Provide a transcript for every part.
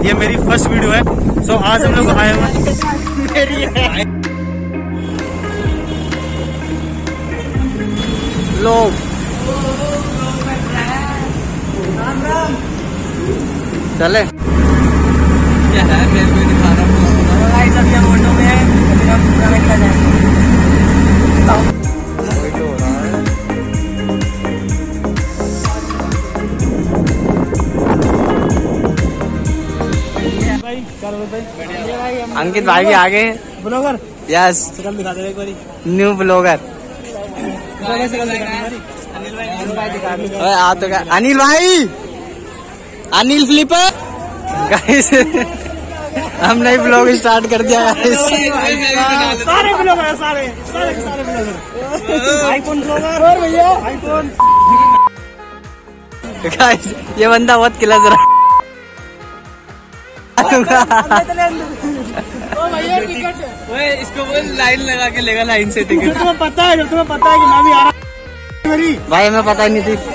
ये मेरी first video है। सो आज हम लोग आए हुए लोग चले क्या है मेरे को दिखा रहा हूँ। सब ये ऑटो में है, पूरा बैठा जाए। अंकित भाई भी आगे ब्लॉगर। यस शकल दिखा दे एक बारी। न्यू ब्लॉगर अनिल भाई, अनिल फ्लिपर। गाइस हम नई ब्लॉग स्टार्ट कर दिया गाइस। सारे ब्लॉगर सारे ब्लॉगर आईफोन ब्लॉगर और भैया आईफोन। गाइस ये बंदा बहुत किलस रहा। इसको बोल लाइन लगा के लेगा, लाइन से टिकट। तुम्हें पता है कि मैं भी आ रहा हूँ भाई, हमें पता ही नहीं थी।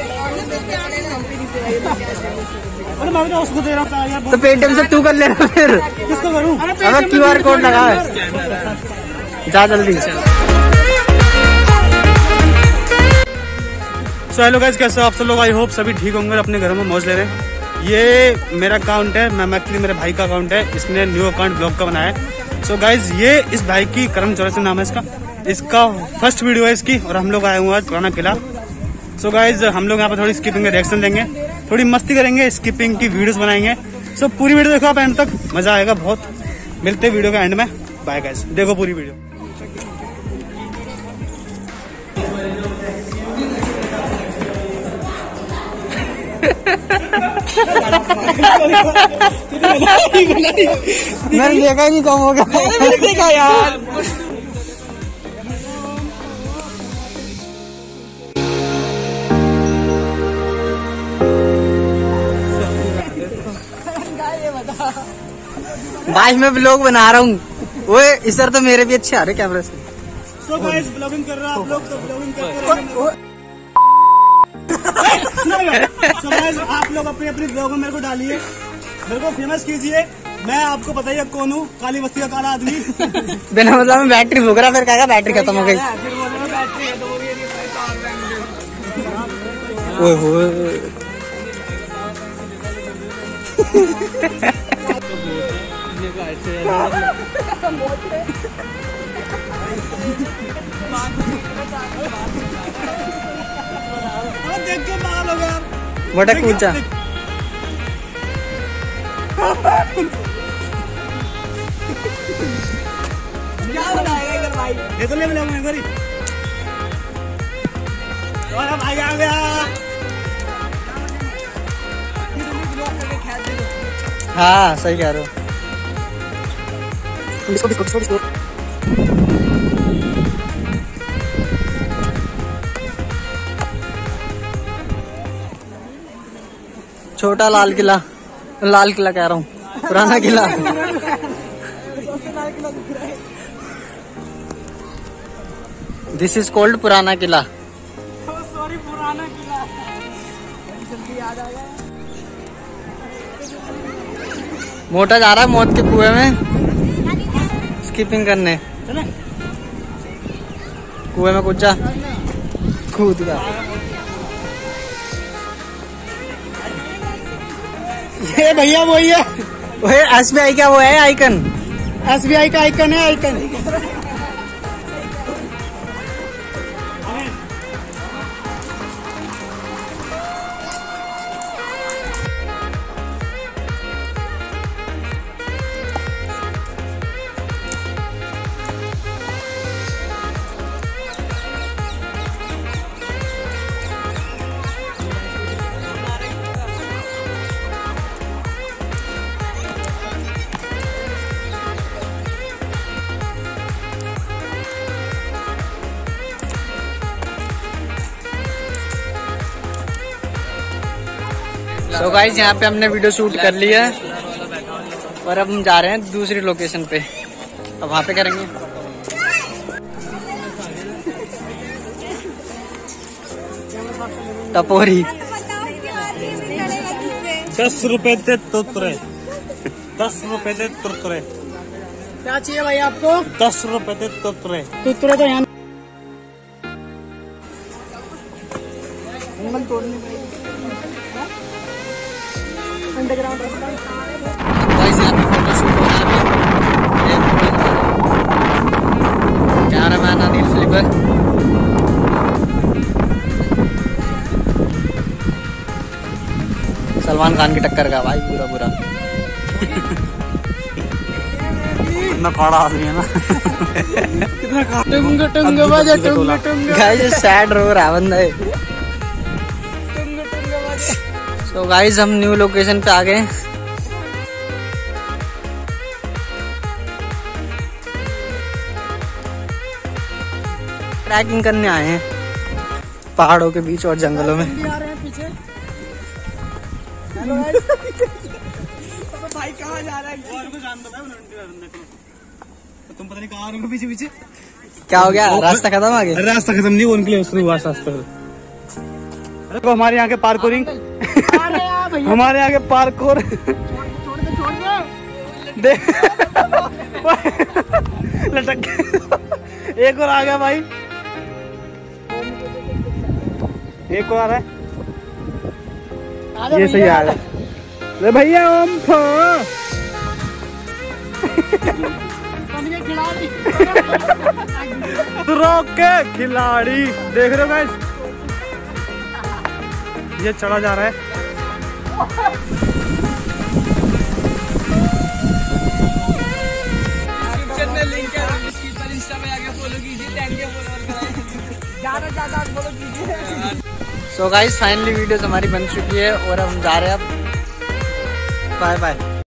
मैं उसको दे रहा हूँ तो पेटीएम से तू कर लेना फिर। किसको करूँ? हमें QR कोड लगा है, जा जल्दी। सो हेलो गाइस, कैसे हो आप सब लोग? आई होप सभी ठीक होंगे, अपने घरों में मौज ले रहे हैं। ये मेरा अकाउंट है, मैं एक्चुअली मेरे भाई का अकाउंट है, इसने न्यू अकाउंट ब्लॉग का बनाया है। सो गाइज ये इस भाई की करम चौरसिया नाम है इसका फर्स्ट वीडियो है इसकी, और हम लोग आए हुए आज पुराना किला। सो गाइज हम लोग यहाँ पर थोड़ी स्किपिंग का रिएक्शन देंगे, थोड़ी मस्ती करेंगे, स्किपिंग की वीडियोस बनाएंगे। सो पूरी वीडियो देखो आप एंड तक, मजा आएगा बहुत। मिलते हैं वीडियो के एंड में। बाय गाइज, देखो पूरी वीडियो। मैंने देखा ही नहीं कम होगा। मैंने देखा यार। भाई मैं ब्लॉग बना रहा हूँ। ओए इस तो मेरे भी अच्छे आ रहे कैमरे से। सो गाइस ब्लॉगिंग कर रहा आप लोग, तो ब्लॉगिंग करते आप लोग अपनी अपनी ब्लॉग में मेरे को डालिए, मेरे को फेमस कीजिए। मैं आपको बताइए कौन हूँ, काली बस्ती का काला आदमी। बिना मतलब में बैटरी भूख रहा, फिर कहा बैटरी खत्म हो गई। देख के मार हो गया बड़ा कूचा। क्या बनाएगा इधर भाई? ये तो ले मिलाऊंगा एक बारी। और अब आ गया। हाँ सही कह रहे हो। इसको छोटा लाल किला कह रहा हूँ, पुराना किला। दिस इज कॉल्ड पुराना किला। सॉरी पुराना किला। जल्दी याद आ गया। मोटा जा रहा है मौत के कुएं में स्किपिंग करने। कुएं में कूद का। ये भैया वही है, SBI का वो है आइकन, SBI का आइकन है आइकन। तो गाइस यहाँ पे हमने वीडियो शूट कर लिया है और अब हम जा रहे हैं दूसरी लोकेशन पे, अब वहाँ पे करेंगे। टपोरी 10 रुपए थे तो 10 रुपए दे तुरतुरे। क्या चाहिए भाई आपको? 10 रुपए दे तुरतुरे। तुरतुरे तो यहाँ underground cameraman Anil flipper. Salman Khan की टक्कर का भाई पूरा पूरा। इतना काड़ा आदमी है ना। टुंग टुंग बजा टुंग टुंग। गाइस सैड रो रहा बंदा है। तो गाइस हम न्यू लोकेशन पे आ गए। ट्रैकिंग करने आए हैं पहाड़ों के बीच और जंगलों में। भाई कहाँ जा रहा है? तुम पता नहीं कहाँ आ रहे हो पीछे पीछे। क्या हो गया? रास्ता खत्म आ गया? अरे रास्ता खत्म नहीं, वो उनके लिए शुरू हुआ रास्ता। अरे तो हमारे यहाँ के पार्कोरिंग, हमारे यहाँ के पार्कोर देख लटक गया। एक और आ गया भाई, एक और आ रहा है। ये सही आ रहा है। अरे भैया ओम के खिलाड़ी देख रहे हो गाइस, ये चढ़ा जा रहा है। लिंक है डिस्क्रिप्शन, इंस्टा में आके फॉलो कीजिए, 10K फॉलोअर कराएं। ज्यादा फॉलो कीजिए। सो गाइस फाइनली वीडियोस हमारी बन चुकी है और हम जा रहे हैं अब। Bye bye.